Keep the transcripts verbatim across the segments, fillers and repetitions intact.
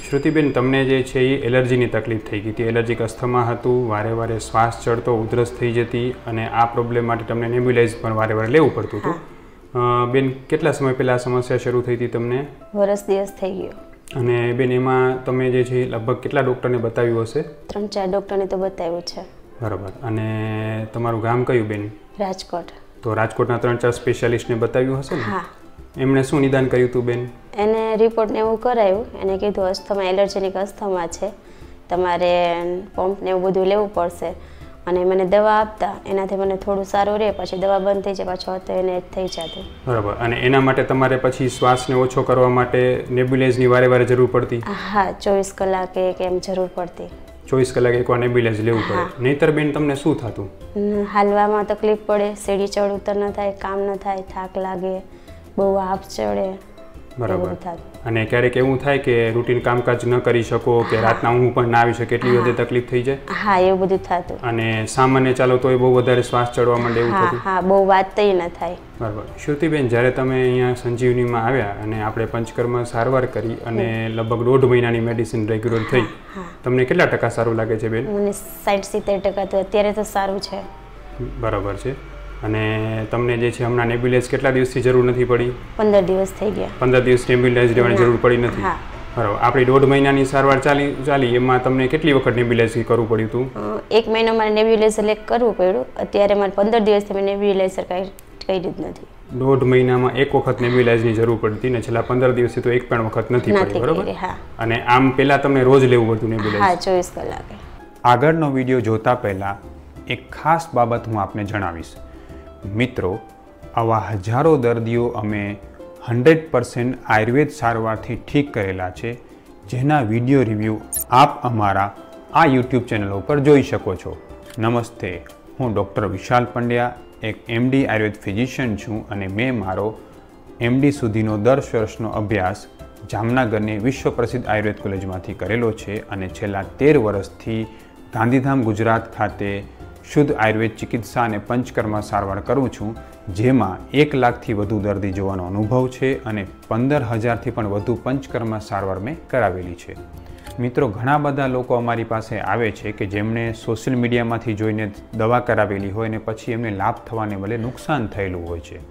શ્રુતિબેન, તમને જે છે એ એલર્જીની તકલીફ થઈ ગઈ હતી, એલર્જીક અસ્થમા હતું, વારે વારે શ્વાસ ચડતો, ઉધરસ થઈ જતી અને આ પ્રોબ્લેમ માટે તમને નેબ્યુલાઇઝ પણ વારે વારે લેવું પડતું હતું. બેન, કેટલા સમય પહેલાં આ સમસ્યા શરૂ થઈ હતી તમને? વર્ષ દિવસ થઈ ગયો. અને બેન, એમાં તમે જે છે લગભગ કેટલા ડૉક્ટરને બતાવ્યું હશે? ત્રણ ચાર ડૉક્ટરને તો બતાવ્યું છે. બરાબર. અને તમારું ગામ કયું બેન? રાજકોટ. તો રાજકોટના ત્રણ ચાર સ્પેશિયાલિસ્ટને બતાવ્યું હશે ને? હા. એમણે શું નિદાન કર્યું હતું બેન? એને રિપોર્ટને એવું કરાયું. એને કીધું અસ્થમા, એલર્જીનિક અસ્થમા છે, તમારે પંપ ને એવું બધું લેવું પડશે. અને મને દવા આપતા, એનાથી મને થોડું સારું રહે, પછી દવા બંધ થઈ જાય, પાછો હતો એને થઈ જતું. બરાબર. અને એના માટે તમારે પછી શ્વાસને ઓછો કરવા માટે નેબ્યુલાઇઝની વારે વારે જરૂર પડતી? હા, ચોવીસ કલાકે કેમ જરૂર પડતી. ચોવીસ કલાકે એકવાર નેબ્યુલાઇઝ લેવું પડે. નહીંતર બેન તમને શું થતું? હાલવામાં તકલીફ પડે, સીડી ચડ ઉતર ન થાય, કામ ન થાય, થાક લાગે, બહુ આપ ચડે. બરાબર. અને ક્યારેક એવું થાય કે રૂટીન કામકાજ ન કરી શકો, કે રાતના ઊંઘ પણ ના આવી શકે, એટલી બધી તકલીફ થઈ જાય? હા, એવું બધું થતું. અને સામાન્ય ચાલો તોય બહુ વધારે શ્વાસ ચડવા માંડે એવું થતું? હા, બહુ વાત તઈ ન થાય. બરાબર. શ્રુતિબેન, જ્યારે તમે અહીંયા સંજીવનીમાં આવ્યા અને આપણે પંચકર્મ સારવાર કરી અને લગભગ દોઢ મહિનાની મેડિસિન રેગ્યુલર થઈ, તમને કેટલા ટકા સારું લાગે છે બેન? મને સાઠ સિત્તેર ટકા તો અત્યારે તો સારું છે. બરાબર છે. અને તમને જે છે હમણાં નેબ્યુલાઇઝ કેટલા દિવસથી જરૂર નથી પડી? પંદર દિવસ થઈ ગયા. પંદર દિવસ નેબ્યુલાઇઝ લેવાની જરૂર પડી નથી? બરાબર. આપણી દોઢ મહિનાની સારવાર ચાલી ચાલી એમાં તમને કેટલી વખત નેબ્યુલાઇઝ કરવું પડ્યું હતું? એક મહિનો મારે નેબ્યુલાઇઝર કરવું પડ્યું. અત્યારે મારે પંદર દિવસથી મેં નેબ્યુલાઇઝર કાંઈ કરી જ નથી. દોઢ મહિનામાં એક વખત નેબ્યુલાઇઝની જરૂર પડતી ને છેલ્લા પંદર દિવસથી તો એક પણ વખત નથી પડી, બરાબર? અને આમ પહેલાં તમને રોજ લેવું પડતું નેબ્યુલાઇઝ? હા, ચોવીસ કલાકે. આગળનો વિડીયો જોતા પહેલાં એક ખાસ બાબત હું આપને જણાવીશ. મિત્રો, આવા હજારો દર્દીઓ અમે હંડ્રેડ પર્સન્ટ આયુર્વેદ સારવારથી ઠીક કરેલા છે, જેના વિડીયો રિવ્યૂ આપ અમારા આ યુટ્યુબ ચેનલ ઉપર જોઈ શકો છો. નમસ્તે, હું ડૉક્ટર વિશાલ પંડ્યા, એક એમડી આયુર્વેદ ફિઝિશિયન છું અને મેં મારો એમડી સુધીનો દસ વર્ષનો અભ્યાસ જામનગરની વિશ્વ પ્રસિદ્ધ આયુર્વેદ કોલેજમાંથી કરેલો છે અને છેલ્લા તેર વર્ષથી ગાંધીધામ ગુજરાત ખાતે શુદ્ધ આયુર્વેદ ચિકિત્સા અને પંચકર્મ સારવાર કરું છું, જેમાં એક લાખથી વધુ દર્દી જોવાનો અનુભવ છે અને પંદર હજારથી પણ વધુ પંચકર્મ સારવાર મેં કરાવેલી છે. મિત્રો, ઘણા બધા લોકો અમારી પાસે આવે છે કે જેમણે સોશિયલ મીડિયામાંથી જોઈને દવા કરાવેલી હોય અને પછી એમને લાભ થવાને બદલે નુકસાન થયેલું હોય છે.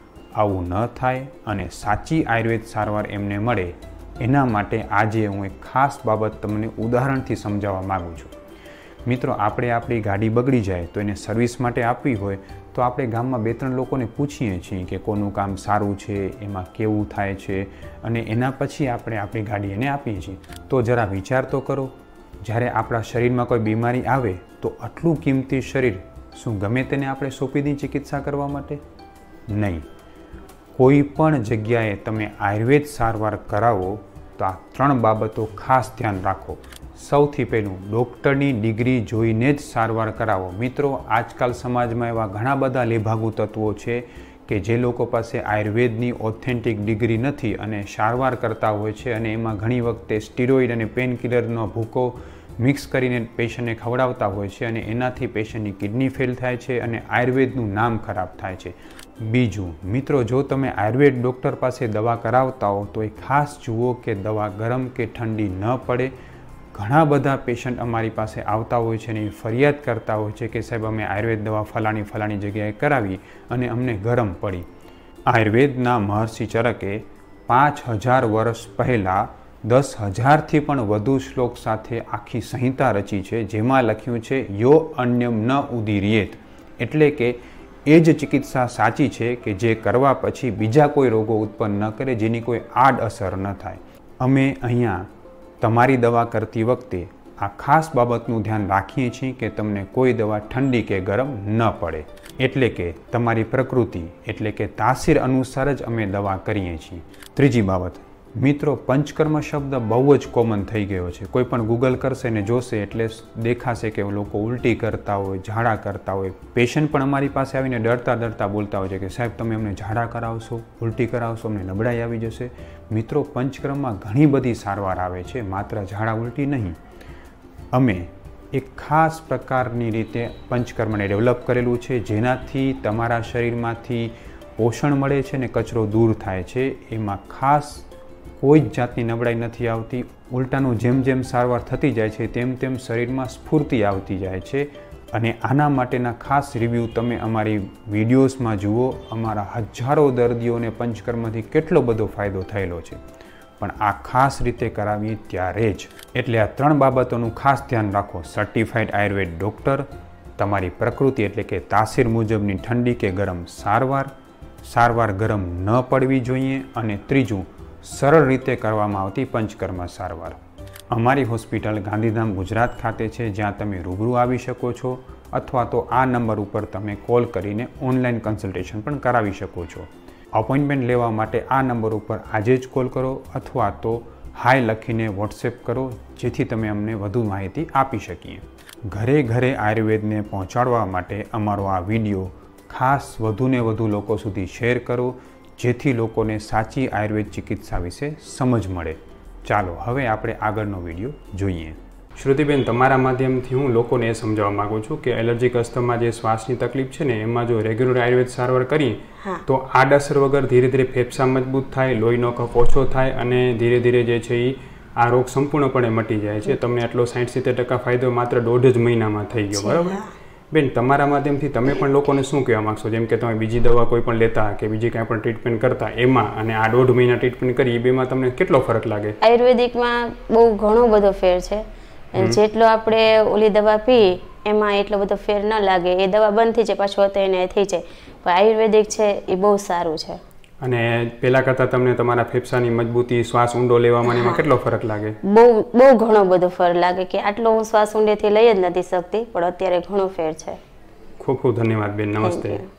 આવું ન થાય અને સાચી આયુર્વેદ સારવાર એમને મળે, એના માટે આજે હું એક ખાસ બાબત તમને ઉદાહરણથી સમજાવવા માગું છું. મિત્રો, આપણે આપણી ગાડી બગડી જાય તો એને સર્વિસ માટે આપવી હોય તો આપણે ગામમાં બે ત્રણ લોકોને પૂછીએ છીએ કે કોનું કામ સારું છે, એમાં કેવું થાય છે, અને એના પછી આપણે આપણી ગાડી એને આપીએ છીએ. તો જરા વિચાર તો કરો, જ્યારે આપણા શરીરમાં કોઈ બીમારી આવે તો આટલું કિંમતી શરીર શું ગમે તેને આપણે સોંપી દઈએ ચિકિત્સા કરવા માટે? નહીં. કોઈ પણ જગ્યાએ તમે આયુર્વેદ સારવાર કરાવો તો આ ત્રણ બાબતો ખાસ ધ્યાન રાખો. સૌથી પહેલું, ડૉક્ટરની ડિગ્રી જોઈને જ સારવાર કરાવો. મિત્રો, આજકાલ સમાજમાં એવા ઘણા બધા લેભાગુ તત્વો છે કે જે લોકો પાસે આયુર્વેદની ઓથેન્ટિક ડિગ્રી નથી અને સારવાર કરતા હોય છે અને એમાં ઘણી વખતે સ્ટીરોઇડ અને પેન કિલરનો ભૂકો મિક્સ કરીને પેશન્ટને ખવડાવતા હોય છે અને એનાથી પેશન્ટની કિડની ફેલ થાય છે અને આયુર્વેદનું નામ ખરાબ થાય છે. બીજું, મિત્રો, જો તમે આયુર્વેદ ડૉક્ટર પાસે દવા કરાવતા હો તો એ ખાસ જુઓ કે દવા ગરમ કે ઠંડી ન પડે. ઘણા બધા પેશન્ટ અમારી પાસે આવતા હોય છે અને એ ફરિયાદ કરતા હોય છે કે સાહેબ, અમે આયુર્વેદ દવા ફલાણી ફલાણી જગ્યાએ કરાવી અને અમને ગરમ પડી. આયુર્વેદના મહર્ષિ ચરકે પાંચ હજાર વર્ષ પહેલાં દસ હજારથી પણ વધુ શ્લોક સાથે આખી સંહિતા રચી છે, જેમાં લખ્યું છે યો અન્યમ ન ઉદીર્યેત, એટલે કે એ જ ચિકિત્સા સાચી છે કે જે કરવા પછી બીજા કોઈ રોગો ઉત્પન્ન ન કરે, જેની કોઈ આડ અસર ન થાય. અમે અહીંયા તમારી દવા કરતી વખતે આ ખાસ બાબતનું ધ્યાન રાખીએ છીએ કે તમને કોઈ દવા ઠંડી કે ગરમ ન પડે, એટલે કે તમારી પ્રકૃતિ એટલે કે તાસીર અનુસાર જ અમે દવા કરીએ છીએ. ત્રીજી બાબત, મિત્રો, પંચકર્મ શબ્દ બહુ જ કોમન થઈ ગયો છે. કોઈ પણ ગૂગલ કરશે ને જોશે એટલે દેખાશે કે લોકો ઉલટી કરતા હોય, ઝાડા કરતા હોય. પેશન્ટ પણ અમારી પાસે આવીને ડરતા ડરતા બોલતા હોય છે કે સાહેબ, તમે અમને ઝાડા કરાવશો, ઉલટી કરાવશો, અમને નબળાઈ આવી જશે. મિત્રો, પંચકર્મમાં ઘણી બધી સારવાર આવે છે, માત્ર ઝાડા ઉલટી નહીં. અમે એક ખાસ પ્રકારની રીતે પંચકર્મને ડેવલપ કરેલું છે, જેનાથી તમારા શરીરમાંથી પોષણ મળે છે ને કચરો દૂર થાય છે. એમાં ખાસ કોઈ જ જાતની નબળાઈ નથી આવતી. ઉલટાનું જેમ જેમ સારવાર થતી જાય છે તેમ તેમ શરીરમાં સ્ફૂર્તિ આવતી જાય છે. અને આના માટેના ખાસ રિવ્યૂ તમે અમારી વિડીયોઝમાં જુઓ. અમારા હજારો દર્દીઓને પંચકર્મથી કેટલો બધો ફાયદો થયેલો છે, પણ આ ખાસ રીતે કરાવીએ ત્યારે જ. એટલે આ ત્રણ બાબતોનું ખાસ ધ્યાન રાખો. સર્ટિફાઈડ આયુર્વેદ ડૉક્ટર, તમારી પ્રકૃતિ એટલે કે તાસીર મુજબની ઠંડી કે ગરમ સારવાર, સારવાર ગરમ ન પડવી જોઈએ, અને ત્રીજું સરળ રીતે કરવામાં આવતી પંચકર્મ સારવાર. અમારી હોસ્પિટલ ગાંધીધામ ગુજરાત ખાતે છે, જ્યાં તમે રૂબરૂ આવી શકો છો, અથવા તો આ નંબર ઉપર તમે કોલ કરીને ઓનલાઈન કન્સલ્ટેશન પણ કરાવી શકો છો. અપોઇન્ટમેન્ટ લેવા માટે આ નંબર ઉપર આજે જ કોલ કરો, અથવા તો હાય લખીને વોટ્સએપ કરો, જેથી તમે અમને વધુ માહિતી આપી શકીએ. ઘરે ઘરે આયુર્વેદને પહોંચાડવા માટે અમારો આ વિડીયો ખાસ વધુને વધુ લોકો સુધી શેર કરો, જેથી લોકોને સાચી આયુર્વેદ ચિકિત્સા વિશે સમજ મળે. ચાલો હવે આપણે આગળનો વિડીયો જોઈએ. શ્રુતિબેન, તમારા માધ્યમથી હું લોકોને એ સમજાવવા માગું છું કે એલર્જીક અસ્થમા જે શ્વાસની તકલીફ છે ને, એમાં જો રેગ્યુલર આયુર્વેદ સારવાર કરીએ તો આડઅસર વગર ધીરે ધીરે ફેફસા મજબૂત થાય, લોહીનો કફ ઓછો થાય, અને ધીરે ધીરે જે છે એ આ રોગ સંપૂર્ણપણે મટી જાય છે. તમને આટલો સાઠ સિત્તેર ટકા ફાયદો માત્ર દોઢ જ મહિનામાં થઈ ગયો, બરાબર? બેન, તમારા માધ્યમથી તમે પણ લોકોને શું કહેવા માગશો? જેમ કે તમે બીજી દવા કોઈ પણ લેતા કે બીજી કાંઈ પણ ટ્રીટમેન્ટ કરતા, એમાં અને આ દોઢ મહિના ટ્રીટમેન્ટ કરી, એ બેમાં તમને કેટલો ફરક લાગે? આયુર્વેદિકમાં બહુ ઘણો બધો ફેર છે. જેટલો આપણે ઓલી દવા પી એમાં એટલો બધો ફેર ન લાગે. એ દવા બંધ થઈ જાય પાછું હતો એને થઈ જાય, પણ આયુર્વેદિક છે એ બહુ સારું છે. અને પહેલા કરતાં તમને તમારા ફેફસાની મજબૂતી, શ્વાસ ઊંડો લેવામાં એમાં કેટલો ફરક લાગે? બહુ બહુ ઘણો બધો ફરક લાગે કે આટલો હું શ્વાસ ઊંડેથી લઈ જ નથી શકતી, પણ અત્યારે ઘણો ફેર છે. ખૂબ ખૂબ ધન્યવાદ બેન. નમસ્તે.